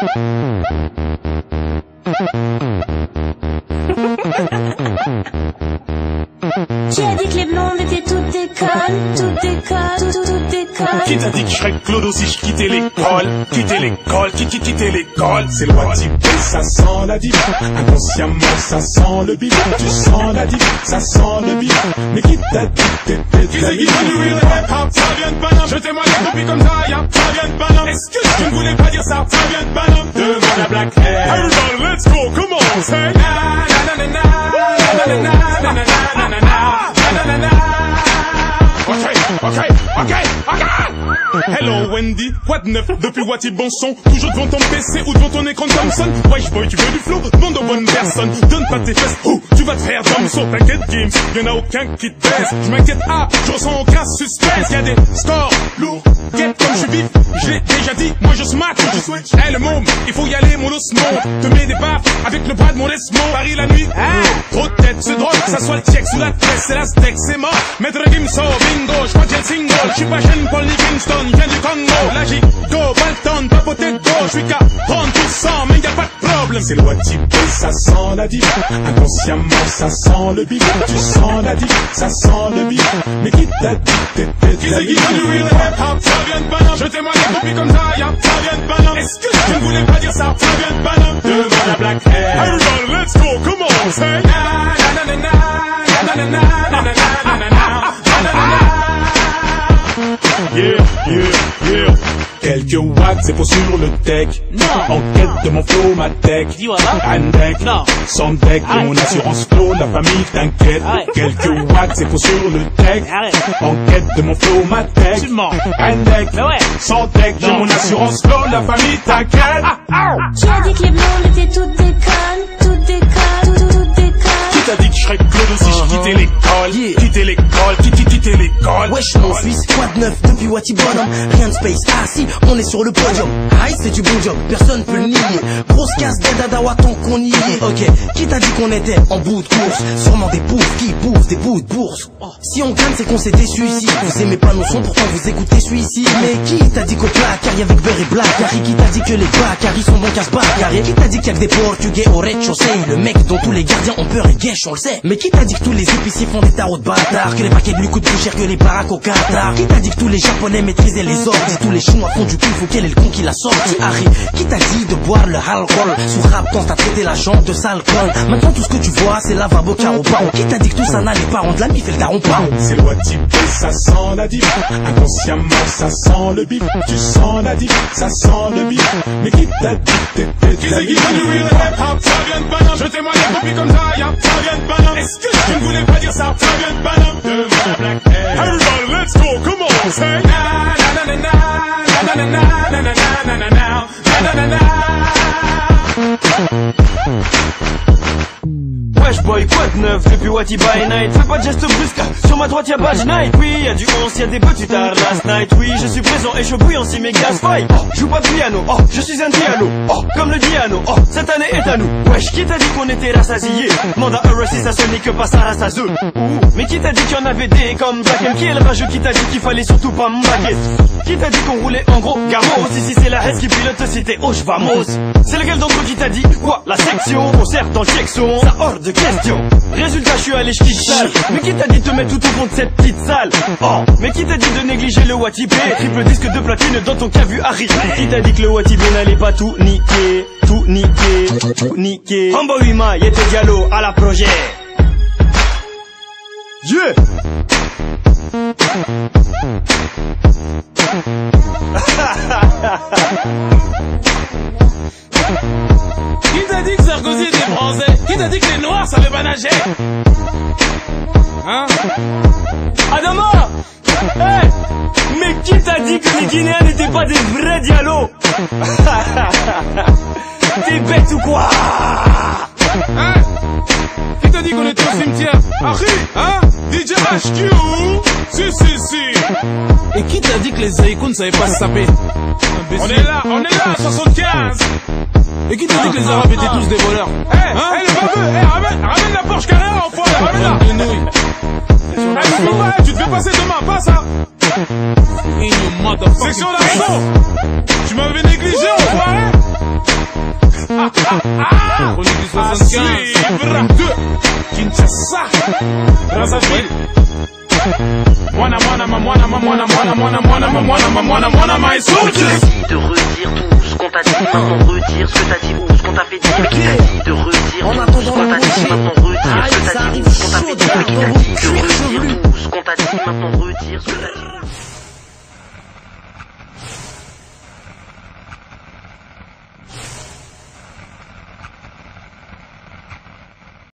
Qui a dit que les blondes étaient toutes des connes? Toutes des connes, toutes des connes. Qui t'a dit que je serais Clodo si je quittais l'école? Quitter l'école, quitter l'école. C'est le Watibé, ça sent la diva. Inconsciemment, ça sent le bif. Tu sens la diva, ça sent le bif. Mais qui t'a dit que t'étais de la diva? Qui c'est qui ça vient de Paname. Je témoigne depuis comme ça, y'a, ça vient de Paname. Excuse, je ne voulais pas dire ça vient de Paname. Demande à Black Hair. Everybody, let's go, come on, say. Ok. Hello Wendy, quoi de neuf depuis Wati bon son? Toujours devant ton PC ou devant ton écran Thompson. Wesh boy, tu veux du flow? Demande aux bonnes personnes. Donne pas tes fesses, tu vas te faire Thompson. T'inquiète Games, y'en a aucun qui te baise. Je m'inquiète, je ressens aucun suspense. Y'a des scores lourds, get comme je suis vif. Je l'ai déjà dit, moi je smack, je switch. Le môme, il faut y aller mon os monte. Te mets des baffes avec le bras de mon Desmond. Paris la nuit, trop de tête, c'est drôle. Que ça soit le check sous la tresse, c'est la steak, c'est mort. Maître Gimso, bingo, j'crois que j'ai le single. J'suis pas jeune Paul Livingston, viens du Congo. Là j'y go, Balton, papoté de dos. J'suis qu'à prendre tout sang, mais y'a pas de problème. C'est le Watibé, ça sent la diva. Inconsciemment, ça sent le bif. Tu sens la diva, ça sent le bif. Mais qui t'a dit que t'étais de la diva? Qui c'est qui veut du rap, ça vient de Paname. Je témoigne depuis comme ça, y'a, ça vient de Paname. Excuse, je ne voulais pas dire ça vient de Paname. Demande à Black Hair. Everybody, let's go, come on, say. Yeah. Quelques watts, c'est pour sur le tech. En quête de mon flow, ma tech. Andec, sans deck de mon assurance flow, la famille t'inquiète. Quelques watts, c'est pour sur le tech. En quête de mon flow, ma tech. Andec, sans deck de mon assurance flow, la famille t'inquiète. Qui a dit que les blondes étaient toutes des connes? Toutes des connes, toutes des connes. Qui t'a dit que je serais Clodo si je quittais l'école? Quitter l'école, quitter l'école. Wesh mon Suisse, quoi de neuf depuis Wati Bonhomme? Rien de space, si, on est sur le podium. Aïe, c'est du bon job, personne peut le nier. Grosse casse d'Adadawa tant qu'on y est. Ok, qui t'a dit qu'on était en bout de course? Sûrement des bouffes qui bouffent des bouts de bourse. Si on gagne, c'est qu'on s'est déçu ici. Vous aimez pas nos sons, pourtant vous écoutez celui-ci. Mais qui t'a dit qu'au placard y'avait Beurre et Black Harry? Qui t'a dit que les Bacaris sont bons qu'à se bagarrer? Qui t'a dit qu'il y a que des Portugais au rez-de-chaussée? Le mec dont tous les gardiens ont peur et guèche, on le sait. Mais qui t'a dit que tous les épiciers font des tarots de bâtards? Que les paquets de lui coûtent plus cher que les baraques au Qatar? Qui t'a dit que tous les Japonais maîtrisaient les ordres? Tous les Chinois font du cul, faut quel est le con qui l'a sorti? Harry, qui t'a dit de boire le alcool? Sous rap quand t'as traité la jambe de sale conne. Maintenant tout ce que tu vois c'est lavabo caro baron. Qui t'a dit que tout ça n'allait pas rendre la mif et le daron pas? C'est le Watibé, ça sent la diva. Inconsciemment ça sent le bif. Tu sens la diva, ça sent le bif. Mais qui t'a dit que t'étais de la diva? Qui c'est qui veut du rap, ça vient de Paname. Je témoigne depuis comme ça, y'a, ça vient de Paname. Excuse, je ne voulais pas dire ça vient de Paname. Demande à Black Hair. Everybody, let's go, come on, say. Wesh boy, quoi de neuf depuis Wati by night? Fais pas de geste brusque, sur ma droite y'a Badge Night. Oui, y'a du 11, y'a des petits tard last night. Oui, je suis présent et je bouille en si mes gaz fight. Joue pas de piano, je suis un diano. Comme le Diano, cette année est à nous. Wesh, qui t'a dit qu'on était rassasiés? Manda si ça se nique pas ça rassaseux. Mais qui t'a dit qu'il y en avait des comme Black M? Qui est le rageux qui t'a dit qu'il fallait surtout pas m'baguer? Qui t'a dit qu'on roulait en gros gamos? Si c'est la Hesse qui pilote, c'était je vamos. C'est lequel d'entre eux qui t'a dit quoi? La section, on sert dans le checkson, ça hors de question. Résultat, je suis allé j'quitte sale. Mais qui t'a dit de te mettre tout au fond de cette petite salle? Mais qui t'a dit de négliger le Watibé? Triple disque de platine dans ton cas vu Harry. Qui t'a dit que le Watibé n'allait pas tout niquer? Tout niquer, tout niquer. Rambo Wima, y'a tes dialogues à la projet. Yeah! Qui t'a dit que Sarkozy était français? Qui t'a dit que les noirs savaient pas nager? Hein? Adama! Hey! Mais qui t'a dit que les Guinéens n'étaient pas des vrais dialos? T'es bête ou quoi? Hein? Qui t'a dit qu'on était au cimetière? Harry? Hein? DJ HQ? Si. Et qui t'a dit que les Zaïkoun ne savaient pas se saper? On est là, 75! Et qui t'a dit que les Arabes étaient tous des voleurs? Le baveux, ramène la Porsche Carrera, enfoiré, ramène-la! Tu te fais passer demain, pas ça! In your motherfucking Section d'assaut! Tu m'avais négligé, enfoiré! Chronique du 75. Suivre de Kinshasa, Brazzaville. Mwana, my soldiers. De redire tout ce qu'on t'a dit, maintenant retire ce que t'as dit ou ce qu'on t'a fait dire. Qui t'a dit de redire tout ce qu'on t'a dit, maintenant retire ce que t'as dit ou ce qu'on t'a fait dire. Qui t'a dit de redire tout ce qu'on t'a dit, maintenant retire ce que t'as dit.